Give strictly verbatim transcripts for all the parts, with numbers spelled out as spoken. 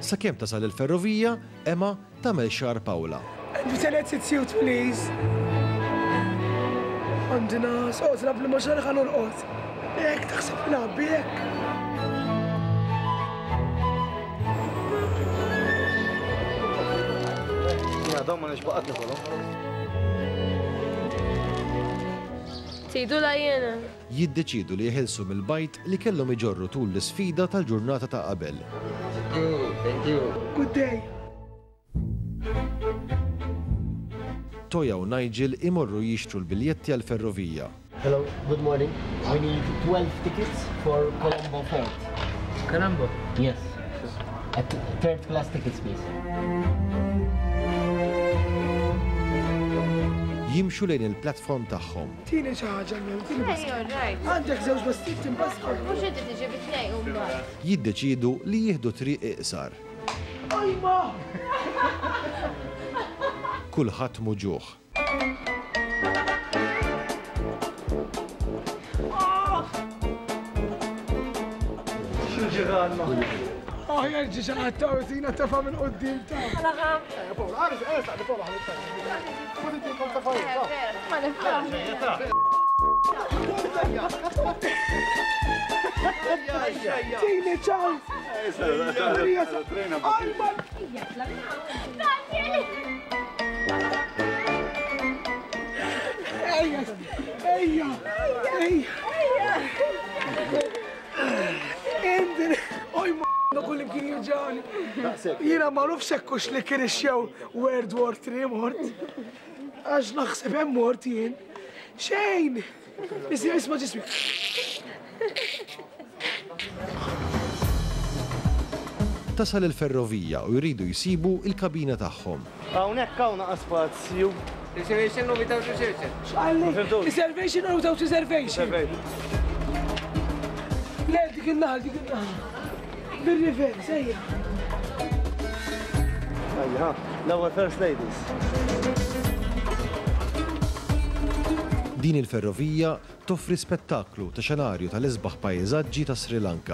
Sakemm tasal il-ferrovija, Emma tagħmel xahar Pawla. Għandina soqra bli ma xarħan urqot. Jek taħseb nabbi jek. Ja, dawn ma nixbaqatni kolom. Tidu la jena. Jiddeċidu li jħelsu mill-bajt li kellhom iġorru tul l-isfida tal-ġurnata ta' qabel. Thank you. Good day. Toja u Nigel imorru jixtru l-biljetti għal-ferrovija. Hello, good morning. We need twelve tickets for Colombo Fort. Colombo? Yes. At third class tickets, please. Jimxu lejn il-platform tagħhom. Tini ċaħġa minn, tini basket. Għandek żewġ bastit timbasket. Mux inti tiġi bit-tnej u mbagħad. Jiddeċidu li jieħdu triq iqsar. Ajma! Kulħadd muġuħ. Xu ġiranna? Ah, jerġi xaħat ta' u tina tafa minn qoddim ta' Għalagħam. Għarif, għarif, għarif, għarif, Kuditi kom ta' fajn, Ma nifhmx. Tini ċans! Ejja, ejja, ejja. Indir, oj ma' kulli kien jirġani. Jina ma' nufx ekkux li kien ixxew World War three mort. Għax naħseb hemm mort jien. Xejn! Isma' isma' ġismi. Tasal il-ferrovija u jridu jsibu il-kabina tagħhom. Hawnhekk hawn spazju. Reservation u without reservation? X'għalli? Reservation or without reservation? Le, dik il-naħal, dik il-naħal. Bir-rivers, ejja. Ejja, l-ewwel first ladies. Din il-ferrovija toffri spettaklu ta' xenarju tal-isbaħ pajjiżaġġi ta' Sri Lanka.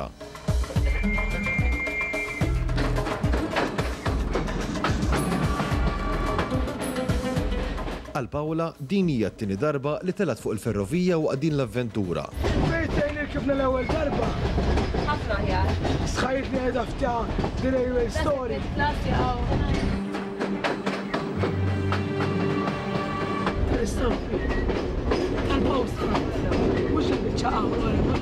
Għal Pawla din hija t-tieni darba li telat fuq il-ferrovija u għadin l-avventura. Bejtejn irkibna l-ewwel darba. Ħafna ħjar. Sħajtni għedha fta the railway story. Istampi. Tal-post. Mux il-bicċaqaw għara.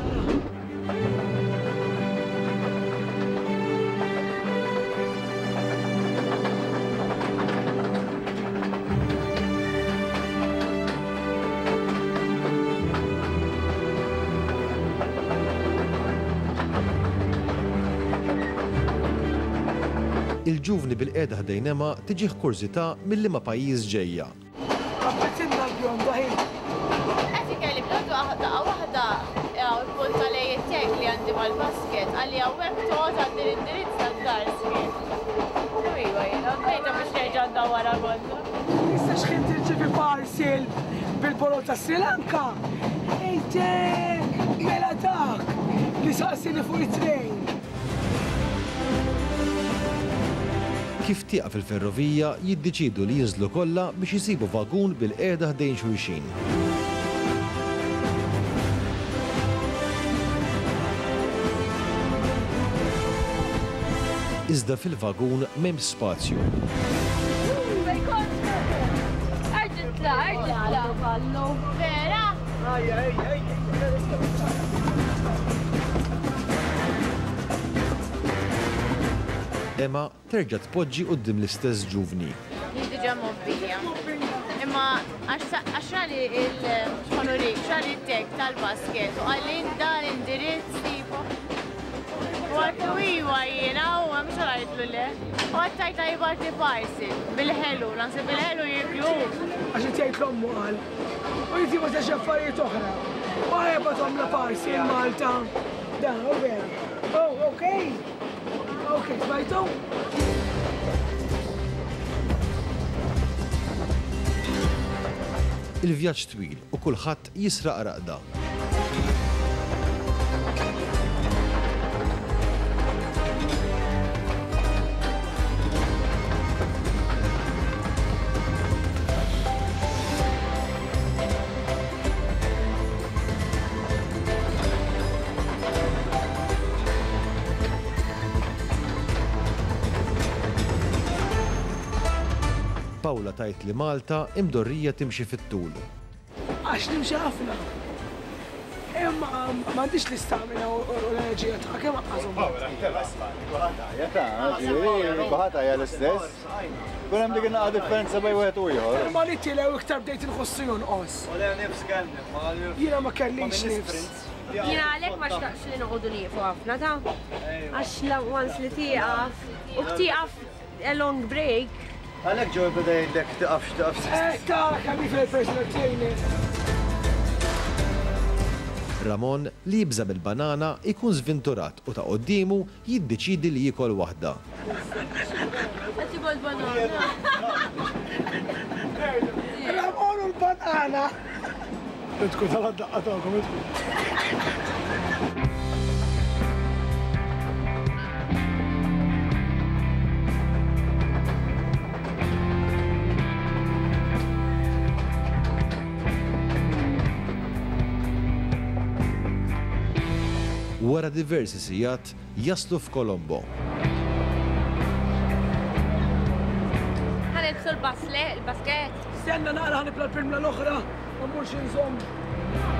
Il-ġuvni bil-qiegħda ħdejn Emma tiġih kurzità mill-liema pajjiż ġejja. Għabbetinna l-bjom daħin. Għati kelli b'għadu għahda għahda il-punta lejt tek li għandi mal-basket għalli għawek toħt għandi l-indirizz għad-dar skin. Iwa jina, bejta biex neġa għandawara għodda. Issa xħin tirċivi parcel bil-polo ta' Sri Lanka. Ejtek, mela dak li saqsini fuq it-trejn. Kif tieqa fil-ferrovija jiddeċidu li jinżlu kollha biex isibu vagun bil-qiegħda ħdejn xulxin. Iżda fil-vagun m'hemm spazju. Arġitla, arġitla. Vera? Emma terġa' tpoġġi quddiem l-istess ġuvni. Diġà mobbija. Imma għax xali il-ħonorik, xali t-tek tal-basket u għallin dan indirizz tipo. U għattu iwa jena u għam xalajtlu le. U għattajta jibarti parsil bil-ħelu, nansib bil-ħelu jiklu. Għax jtjajt l-ommu għal. U jti ma taċ affarijiet oħra. U għajba tomla parsil Malta. Da, u vera. Oh, okej. Okay, smajtu? Il-vjaġġ twil u kulħadd jisraq raqda. Pawla tajt li Malta imdorrija timxi fit-tul. Għax nimxi ħafna. Imma m'għandix l-istamina u l-enerġija ta' kemm għażhom. Kuħata hija l-istess. Kun hemm dik inqaqa differenza bejn wieħed u ieħor. Ma nittilew iktar bdejt inħossu jonqos. Jiena ma kellix nifs. Jiena għalhekk ma xtaqx li noqogħdu nieqfu ħafna ta' għax la once li tieqaf u tieqaf a long break. Għalhekk ġew beda jgħidlek tiqafx tiqafx. Eh, tara kelli fil-personal trainer. Ramon li jibża bil-banana ikun żvinturat u ta' qoddimu jiddeċidi li jikol waħda. Qed jibgħod banana. Ramon u l-banana. Idku tal-daqqa tagħkom idku. Wara diversi sigħat jaslu f'Kolombo. Ħanibsu l-basle, l-basket. Stenna naqra ħanibla l-primla l-oħra, ma mmurx inżomm.